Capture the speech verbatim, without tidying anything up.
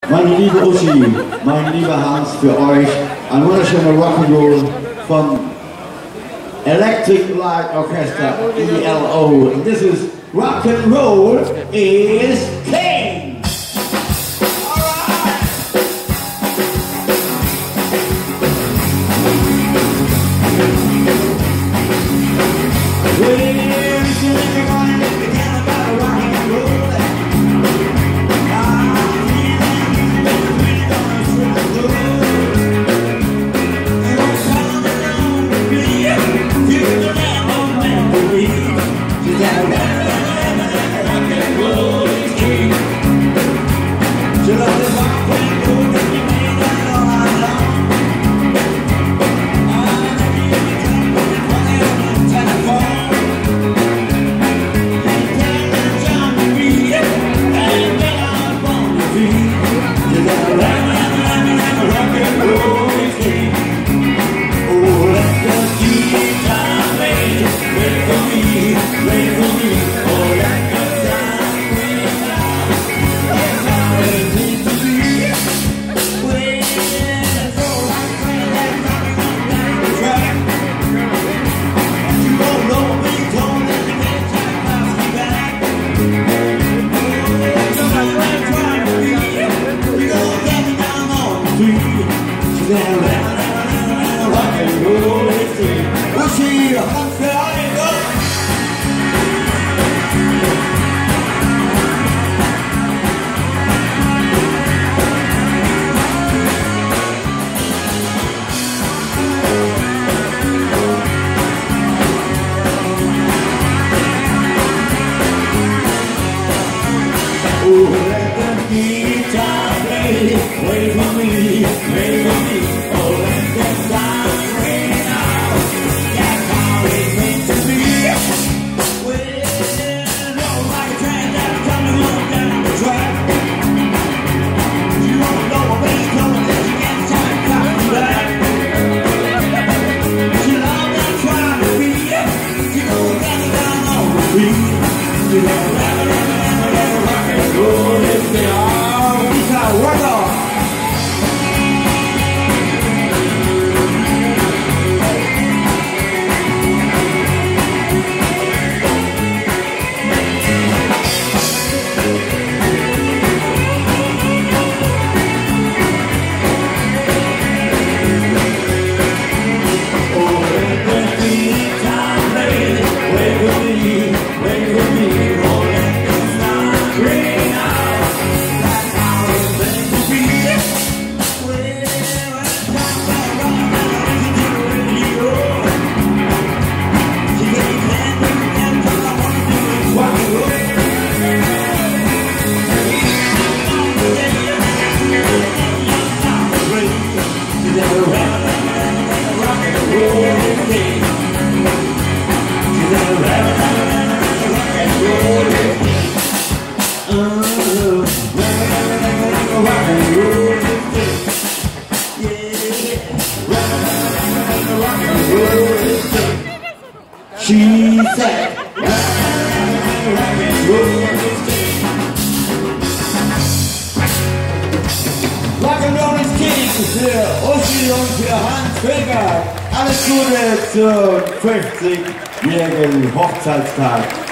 Meine liebe Uschi, mein lieber Hans, für euch ein wunderschöner Rock'n'Roll von Electric Light Orchestra, E L O. And this is Rock'n'Roll is King! She said, Rock'n'Roll is King für Uschi und für Hans Krieger. Alles Gute zum fünfzigjährigen Hochzeitstag.